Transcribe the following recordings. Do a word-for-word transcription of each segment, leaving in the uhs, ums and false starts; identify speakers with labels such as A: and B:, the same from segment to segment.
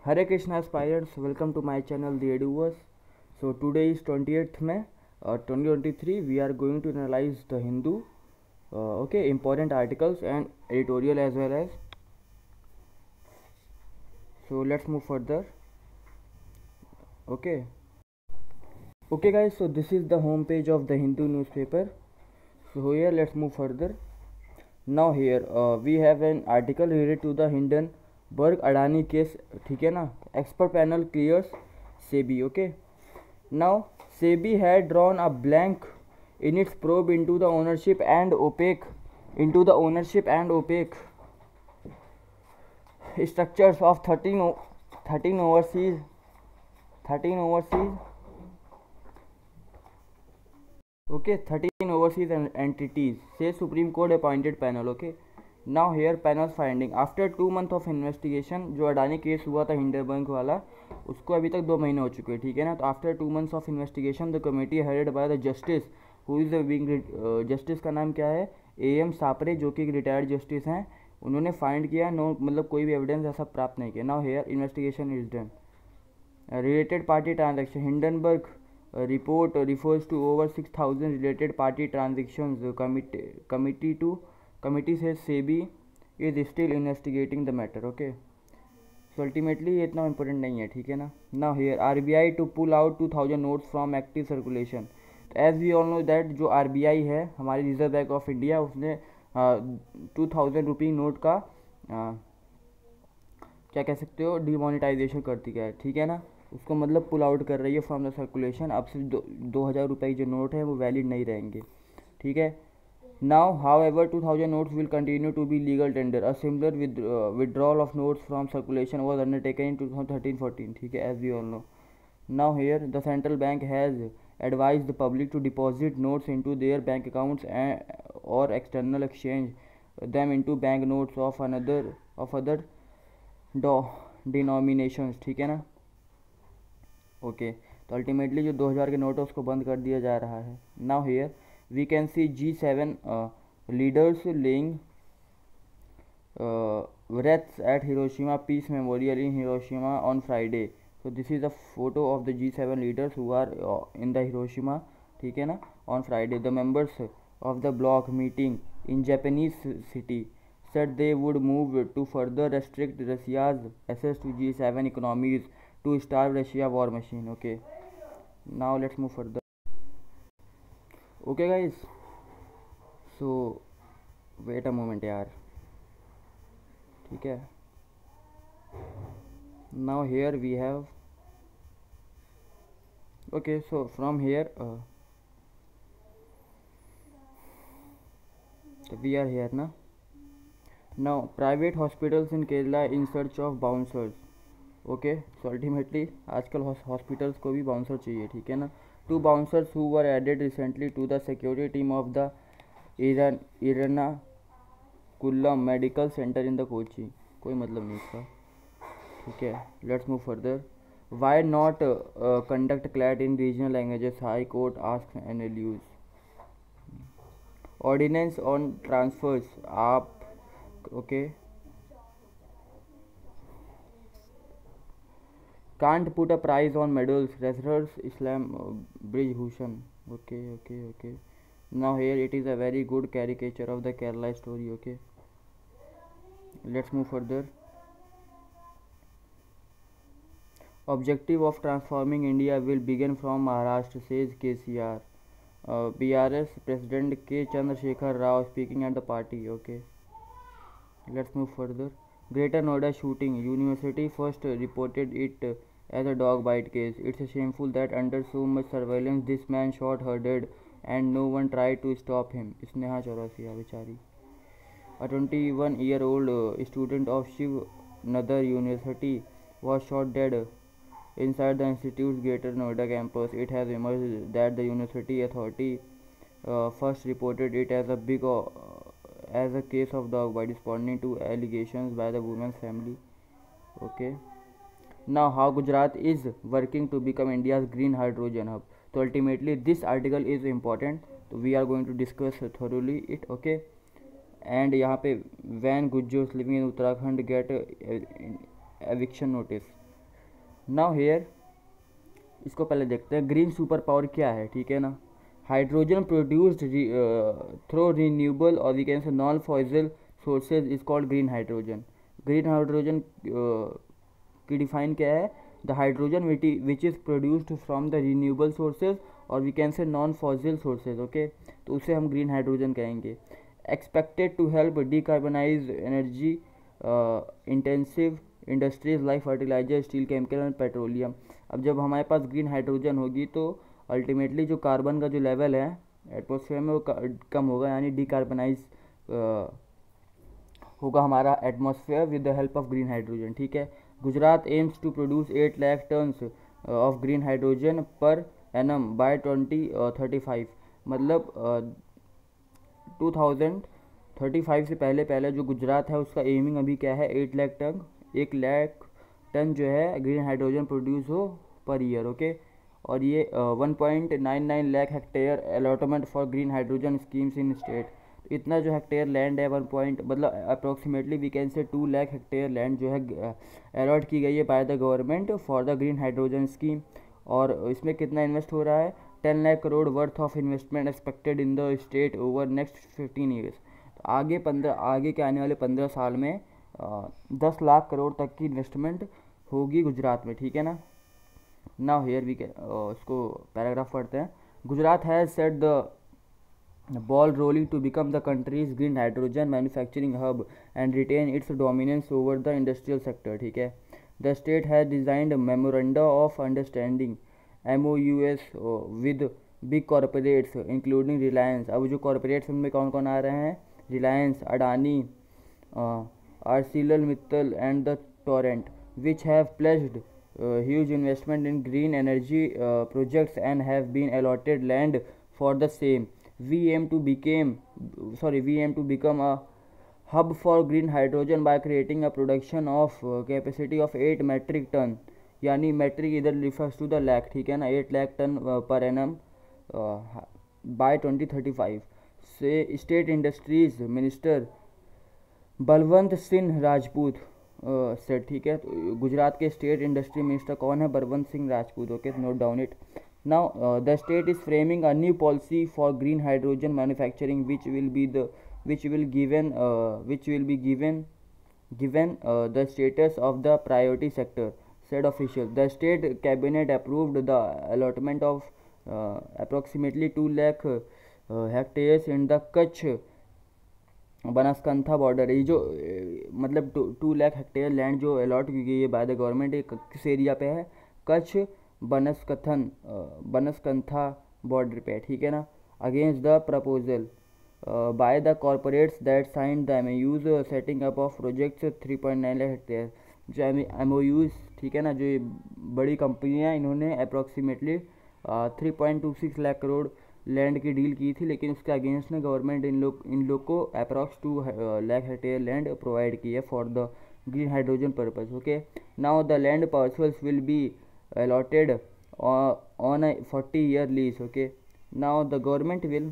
A: Hare Krishna aspirants, welcome to my channel The Eduverse. So today is twentieth May uh, twenty twenty-three. We are going to analyze the Hindu, uh, okay, important articles and editorial as well as. So let's move further. Okay. Okay guys, so this is the home page of the Hindu newspaper. So here let's move further. Now here uh, we have an article related to the Hindenburg Adani case. ठीक है ना? Expert panel clears SEBI. Okay. Now SEBI had drawn a blank in its probe into the ownership and opaque into the ownership and opaque structures of thirteen thirteen overseas thirteen overseas okay thirteen overseas entities, says Supreme Court appointed panel. Okay, now here panel's finding after two month of investigation. जो Adani case हुआ था Hindenburg वाला, उसको अभी तक दो महीने हो चुके हैं, ठीक है ना. तो after two months of investigation the committee headed by the justice who is the wing justice का नाम क्या है, ए एम सापरे, जो कि एक रिटायर्ड जस्टिस हैं. उन्होंने फाइंड किया नो मतलब कोई भी एविडेंस ऐसा प्राप्त नहीं किया. Now here investigation is done. Related party transaction Hindenburg Uh, report uh, refers to over six thousand related party transactions. The committee committee to committee says SEBI is still investigating the matter. Okay, so ultimately ये इतना important नहीं है, ठीक है ना. Now here R B I to pull out two thousand notes from active circulation. As we all know that जो R B I है हमारी रिजर्व बैंक ऑफ इंडिया, उसने टू थाउजेंड रुपी नोट का uh, क्या कह सकते हो demonetisation कर दिया है, ठीक है ना. उसको मतलब पुल आउट कर रही है फ्रॉम द सर्कुलेशन. अब सिर्फ दो दो हज़ार रुपये की जो नोट है वो वैलिड नहीं रहेंगे, ठीक है. Now however two thousand notes will continue to be legal tender. A similar withdrawal of notes from circulation was undertaken in two thousand thirteen fourteen, ठीक है, as we all know. Now here the central bank has advise the public to deposit notes into their bank accounts और external exchange them into bank notes of another of other denominations, ठीक है ना. Okay, तो ultimately जो दो हज़ार के note है उसको बंद कर दिया जा रहा है. Now here we can see G seven leaders laying wreaths at Hiroshima Peace Memorial in Hiroshima on Friday. So this is a photo of the G seven leaders who are uh, in the Hiroshima, ठीक है ना, on Friday. The members of the bloc meeting in Japanese city said they would move to further restrict Russia's access to G seven economies to starve Russia war machine. Okay, now let's move further. Okay guys, so wait a moment यार, ठीक है. Now here we have okay, so from here uh, so we are here na. Now private hospitals in Kerala in search of bouncers. Okay, so ultimately आजकल hospitals को भी bouncer चाहिए, ठीक है ना. Two bouncers who were added recently to the security team of the इरन Ernakulam medical centre in the Kochi. कोई मतलब नहीं इसका, ठीक है. Let's move further. Why not conduct CLAT in regional languages, high court ask N L Us. Ordinance on transfers आप okay can't put a price on medals, wrestlers Islam uh, Brij Bhushan. Okay, okay, okay. Now here it is a very good caricature of the Kerala story. Okay, let's move further. Objective of transforming India will begin from Maharashtra, says K C R. uh, B R S President K Chandrasekhar Rao speaking at the party. Okay, let's move further. Greater Noida shooting, university first reported it as a dog bite case. It's shameful that under so much surveillance this man shot her dead and no one tried to stop him. Sneha Chaurasia बेचारी. A twenty-one year old uh, student of Shiv Nadar University was shot dead inside the institute's Greater Noida campus. It has emerged that the university authority uh, first reported it as a big uh, as a case of dog bite, responding to allegations by the woman's family. Okay, now how Gujarat is working to become India's green hydrogen hub. So ultimately this article is important, so we are going to discuss thoroughly it. Okay, and यहाँ पे when Gujjars living in Uttarakhand get eviction notice. Now here इसको पहले देखते हैं green super power क्या है, ठीक है ना। हाइड्रोजन प्रोड्यूस्ड थ्रू रिन्यूएबल और we can say non fossil sources is called green hydrogen. Green hydrogen की डिफाइन क्या है, the hydrogen which is produced from the renewable sources और we can say non fossil sources, okay, तो उसे हम ग्रीन हाइड्रोजन कहेंगे। Expected to help decarbonise energy intensive industries like fertiliser, steel, chemical and petroleum. अब जब हमारे पास ग्रीन हाइड्रोजन होगी तो अल्टीमेटली जो कार्बन का जो लेवल है एटमॉस्फेयर में वो कम होगा, यानी डीकार्बनाइज होगा हमारा atmosphere with the help of green hydrogen, ठीक है। Gujarat aims to produce eight lakh tons of green hydrogen per annum by twenty thirty five, मतलब टू थाउजेंड थर्टी फाइव से पहले पहले जो गुजरात है उसका एमिंग अभी क्या है, एट लाख टन एक लाख टन जो है ग्रीन हाइड्रोजन प्रोड्यूस हो पर ईयर, ओके। और ये one point nine nine lakh hectare allotment for green hydrogen schemes in state. इतना जो हेक्टेयर लैंड है वन पॉइंट मतलब approximately we can say two lakh hectare land जो है अलॉट की गई है by the government for the green hydrogen scheme. और इसमें कितना इन्वेस्ट हो रहा है, ten lakh crore worth of investment expected in the state over next fifteen years. तो आगे पंद्रह आगे के आने वाले पंद्रह साल में दस लाख करोड़ तक की इन्वेस्टमेंट होगी गुजरात में, ठीक है ना। नाउ हियर वी कैन उसको पैराग्राफ पढ़ते हैं। Gujarat has set the ball rolling to become the country's green hydrogen manufacturing hub and retain its dominance over the industrial sector, ठीक है। The state has designed a memoranda of understanding M O Us with big corporates including Reliance। अब जो corporates उनमें कौन कौन आ रहे हैं, Reliance, Adani, आर्सिलर Mittal and the Torrent, which have pledged uh, huge investment in green energy uh, projects and have been allotted land for the same। We aim to become sorry we aim to become a hub for green hydrogen by creating a production of uh, capacity of eight metric ton, यानी metric इधर refers to the lakh, ठीक है ना, eight lakh ton per annum by twenty thirty five से state industries minister Balwant Singh Rajput से, ठीक है। तो गुजरात के स्टेट इंडस्ट्री मिनिस्टर कौन है, Balwant Singh Rajput, okay, note down it. Now uh, the state is framing a new policy for green hydrogen manufacturing, which will be the which will given uh, which will be given given uh, the status of the priority sector, said official. The state cabinet approved the allotment of uh, approximately two lakh uh, hectares in the Kutch Banaskantha border. ये जो मतलब two lakh hectare land जो allot की गई है by the government, ये किस area पे है, कच्छ बनसकथन बनसकंथा बॉर्डर पे, ठीक है ना। Against the proposal by the corporates that sign the M Us setting up of projects three point nine lakh hectare, जो एम ओ यूज, ठीक है ना, जो ये बड़ी कंपनियां इन्होंने approximately three point two six lakh crore land की डील की थी, लेकिन उसके अगेंस्ट में गवर्नमेंट इन लोग इन लोग को approx two lakh hectare land provide की है for the green hydrogen purpose, okay. Now the land parcels will be allotted uh, on a forty year lease, okay। Now the government will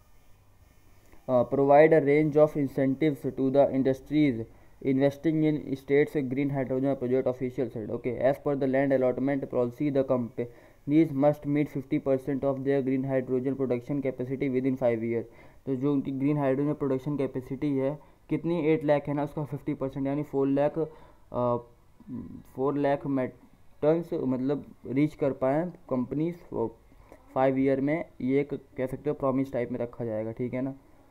A: uh, provide a range of incentives to the industries investing in states green hydrogen project, official said, okay। As per the land allotment policy, the companies must meet fifty percent of their green hydrogen production capacity within five years। तो जो उनकी green hydrogen production capacity है कितनी, eight lakh है ना, उसका fifty percent यानी four lakh four lakh met tons मतलब रीच कर पाएँ कंपनीज फाइव ईयर में, ये एक कह सकते हो प्रॉमिस टाइप में रखा जाएगा, ठीक है ना।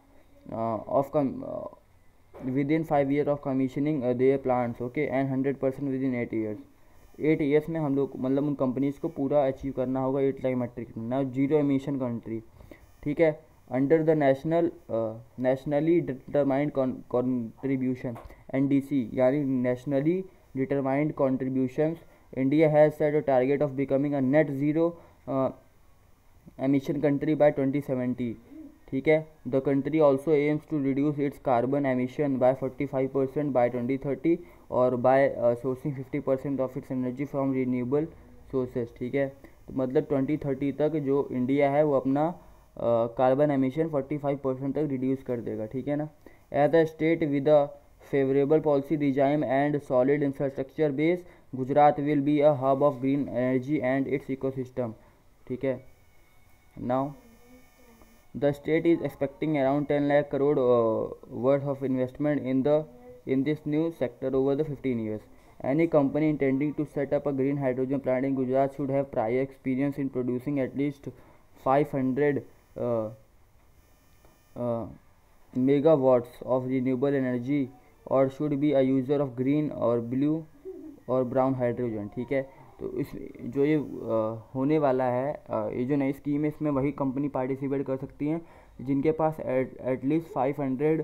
A: Of come within five year of commissioning their plants, okay, and hundred percent within eight years. Eight years में हम लोग मतलब उन कंपनीज को पूरा अचीव करना होगा एट लाख मेट्रिक टन। ना जीरो एमिशन कंट्री, ठीक है, under the national nationally determined contribution N D C, यानी nationally determined contributions, India has set a target of becoming a net zero uh, emission country by twenty seventy, ठीक है। The country also aims to reduce its carbon emission by forty-five percent by twenty thirty और by uh, sourcing fifty percent of its energy from renewable sources, ठीक है। तो मतलब twenty thirty तक जो India है वो अपना carbon emission forty five percent तक रिड्यूस कर देगा, ठीक है ना। As a state with a favorable policy regime and solid infrastructure base, Gujarat will be a hub of green energy and its ecosystem. ठीक है, now the state is expecting around ten lakh crore worth of investment in the in this new sector over the fifteen years. Any company intending to set up a green hydrogen plant in Gujarat should have prior experience in producing at least five hundred uh, uh, megawatts of renewable energy or should be a user of green or blue और brown hydrogen. ठीक है, तो इस जो ये आ, होने वाला है, आ, ये जो नई स्कीम है, इसमें वही कंपनी पार्टिसिपेट कर सकती हैं जिनके पास at least five hundred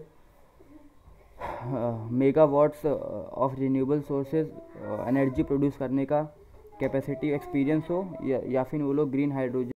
A: megawatts of renewable sources energy produce करने का कैपेसिटी एक्सपीरियंस हो, या, या फिर वो लोग ग्रीन हाइड्रोजन